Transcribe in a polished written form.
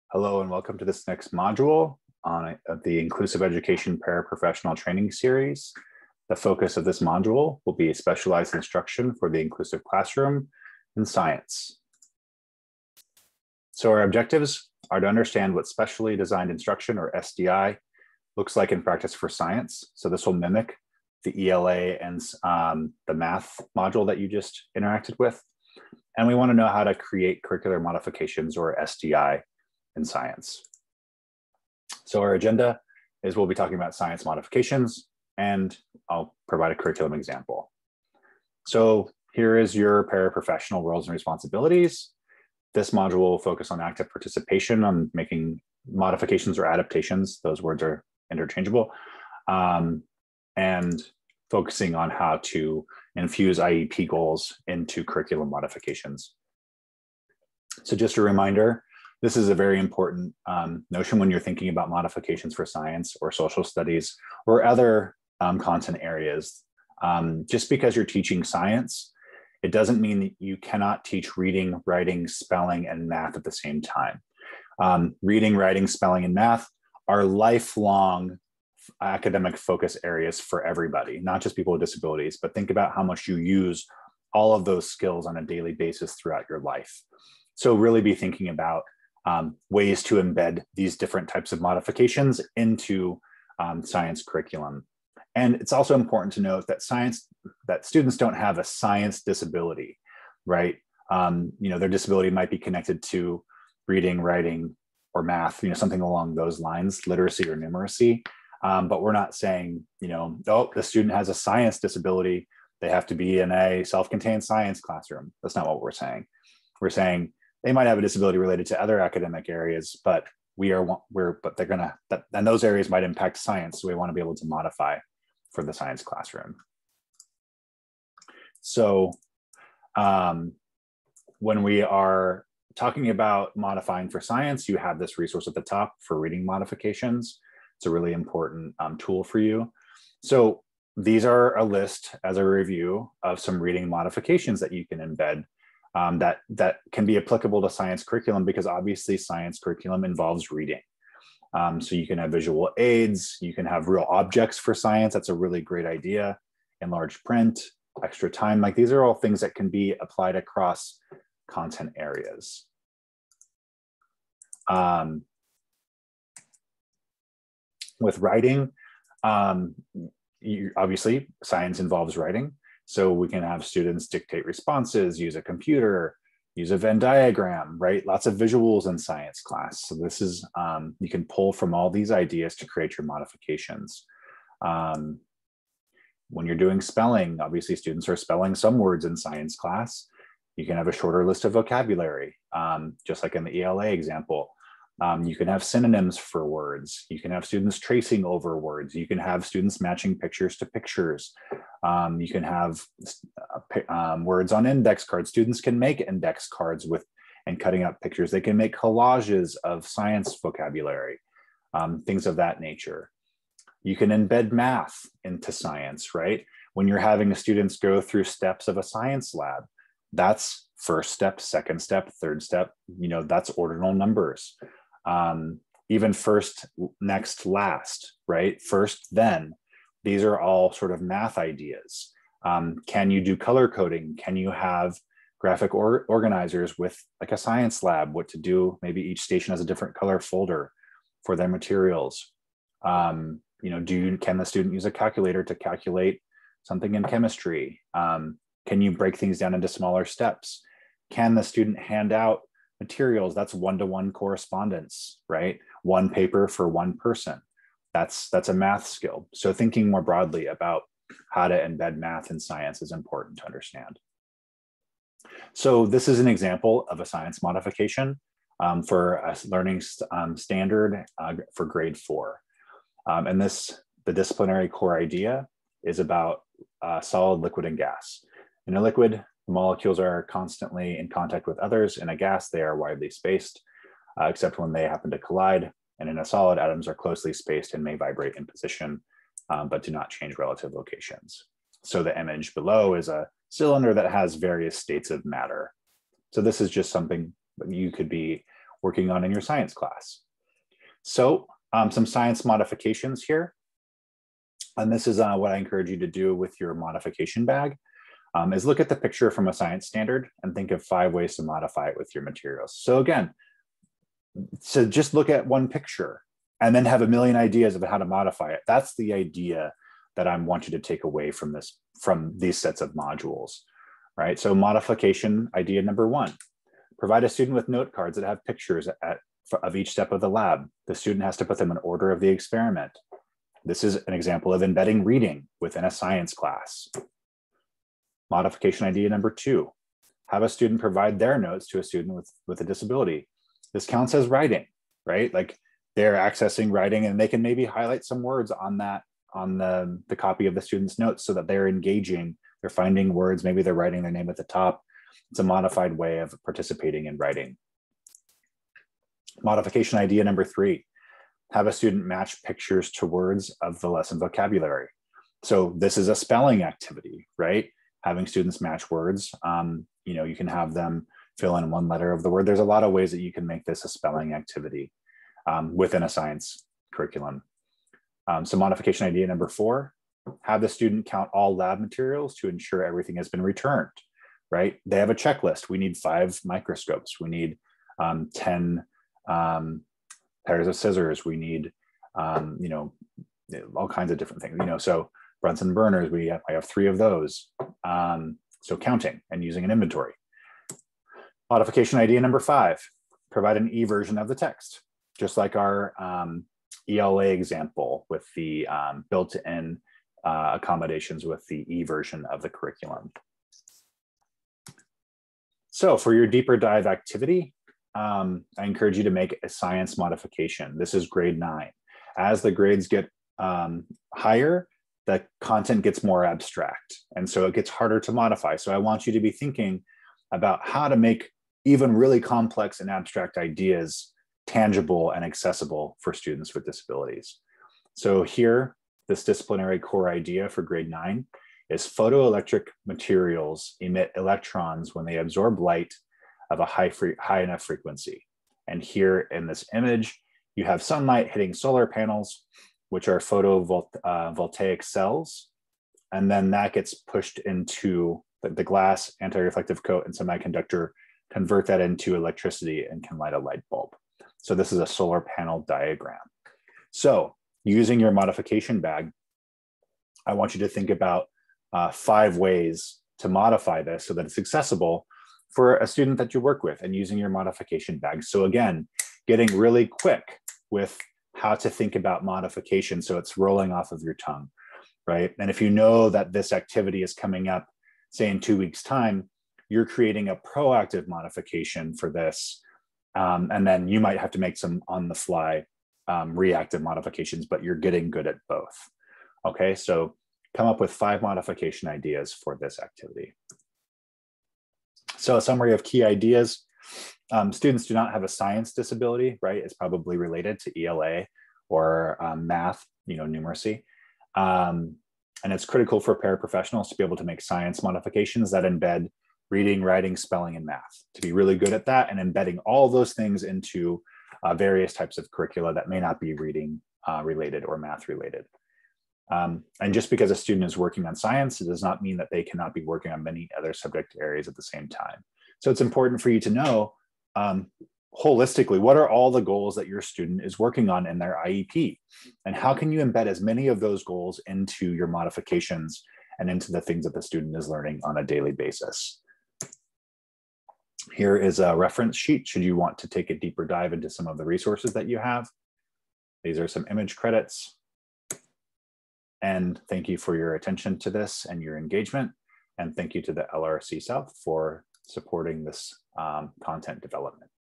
Hello and welcome to this next module on the Inclusive Education Paraprofessional Training Series. The focus of this module will be specialized instruction for the inclusive classroom in science. So our objectives are to understand what specially designed instruction, or SDI, looks like in practice for science. So this will mimic the ELA and the math module that you just interacted with. And we want to know how to create curricular modifications, or SDI, in science. So our agenda is we'll be talking about science modifications, and I'll provide a curriculum example. So here is your paraprofessional roles and responsibilities. This module will focus on active participation, on making modifications or adaptations. Those words are interchangeable. And focusing on how to infuse IEP goals into curriculum modifications. So just a reminder, this is a very important notion when you're thinking about modifications for science or social studies or other content areas. Just because you're teaching science, it doesn't mean that you cannot teach reading, writing, spelling, and math at the same time. Reading, writing, spelling, and math are lifelong academic focus areas for everybody, not just people with disabilities, but think about how much you use all of those skills on a daily basis throughout your life. So really be thinking about ways to embed these different types of modifications into science curriculum. And it's also important to note that students don't have a science disability, right? Their disability might be connected to reading, writing, or math, something along those lines, literacy or numeracy. But we're not saying, oh, the student has a science disability, they have to be in a self-contained science classroom. That's not what we're saying. We're saying they might have a disability related to other academic areas, but and those areas might impact science. So we want to be able to modify for the science classroom. So when we are talking about modifying for science, you have this resource at the top for reading modifications. It's a really important tool for you. So these are a list as a review of some reading modifications that you can embed that can be applicable to science curriculum, because obviously science curriculum involves reading. So you can have visual aids, you can have real objects for science. That's a really great idea. Enlarged print, extra time, like these are all things that can be applied across content areas. With writing, obviously science involves writing. So we can have students dictate responses, use a computer, use a Venn diagram, right? Lots of visuals in science class. So this is, you can pull from all these ideas to create your modifications. When you're doing spelling, obviously students are spelling some words in science class. You can have a shorter list of vocabulary, just like in the ELA example. You can have synonyms for words. You can have students tracing over words. You can have students matching pictures to pictures. You can have words on index cards. Students can make index cards and cutting out pictures. They can make collages of science vocabulary, things of that nature. You can embed math into science, right? When you're having the students go through steps of a science lab, that's first step, second step, third step, that's ordinal numbers. Even first, next, last, right? First, then. These are all sort of math ideas. Can you do color coding? Can you have graphic organizers with like a science lab, what to do? Maybe each station has a different color folder for their materials. Can the student use a calculator to calculate something in chemistry? Can you break things down into smaller steps? Can the student hand out materials? That's one-to-one correspondence, right? One paper for one person. That's a math skill. So thinking more broadly about how to embed math in science is important to understand. So this is an example of a science modification for a learning standard for grade 4. And the disciplinary core idea is about solid, liquid, and gas. In a liquid, the molecules are constantly in contact with others. In a gas, they are widely spaced, except when they happen to collide. And in a solid, atoms are closely spaced and may vibrate in position, but do not change relative locations. So the image below is a cylinder that has various states of matter. So this is just something you could be working on in your science class. So some science modifications here. And this is what I encourage you to do with your modification bag, is look at the picture from a science standard and think of 5 ways to modify it with your materials. So again, so just look at one picture and then have a million ideas of how to modify it. That's the idea that I want you to take away from this, from these sets of modules, right? So modification idea number 1, provide a student with note cards that have pictures of each step of the lab. The student has to put them in order of the experiment. This is an example of embedding reading within a science class. Modification idea number 2, have a student provide their notes to a student with a disability. This counts as writing, right? Like they're accessing writing and they can maybe highlight some words on that, on the copy of the student's notes so that they're engaging, they're finding words, maybe they're writing their name at the top. It's a modified way of participating in writing. Modification idea number 3, have a student match pictures to words of the lesson vocabulary. So this is a spelling activity, right? Having students match words. You can have them fill in one letter of the word. There's a lot of ways that you can make this a spelling activity within a science curriculum. So modification idea number 4, have the student count all lab materials to ensure everything has been returned, right? They have a checklist. We need 5 microscopes. We need 10 pairs of scissors. We need, all kinds of different things, so Bunsen burners, I have 3 of those. So counting and using an inventory. Modification idea number 5, provide an e-version of the text, just like our ELA example with the built-in accommodations with the e-version of the curriculum. So for your deeper dive activity, I encourage you to make a science modification. This is grade 9. As the grades get higher, the content gets more abstract. And so it gets harder to modify. So I want you to be thinking about how to make even really complex and abstract ideas tangible and accessible for students with disabilities. So here, this disciplinary core idea for grade 9 is photoelectric materials emit electrons when they absorb light of a high enough frequency. And here in this image, you have sunlight hitting solar panels, which are photovoltaic cells. And then that gets pushed into the glass, anti-reflective coat, and semiconductor, convert that into electricity and can light a light bulb. So this is a solar panel diagram. So using your modification bag, I want you to think about 5 ways to modify this so that it's accessible for a student that you work with, and using your modification bag. So again, getting really quick with how to think about modification so it's rolling off of your tongue, right? And if you know that this activity is coming up, say in 2 weeks' time, you're creating a proactive modification for this. And then you might have to make some on the fly reactive modifications, but you're getting good at both. Okay, so come up with 5 modification ideas for this activity. So a summary of key ideas. Students do not have a science disability, right? It's probably related to ELA or math, numeracy. And it's critical for paraprofessionals to be able to make science modifications that embed reading, writing, spelling, and math, to be really good at that and embedding all those things into various types of curricula that may not be reading related or math related. And just because a student is working on science, it does not mean that they cannot be working on many other subject areas at the same time. So it's important for you to know holistically, what are all the goals that your student is working on in their IEP? And how can you embed as many of those goals into your modifications and into the things that the student is learning on a daily basis? Here is a reference sheet should you want to take a deeper dive into some of the resources that you have. These are some image credits. And thank you for your attention to this and your engagement. And thank you to the LRC-South for supporting this content development.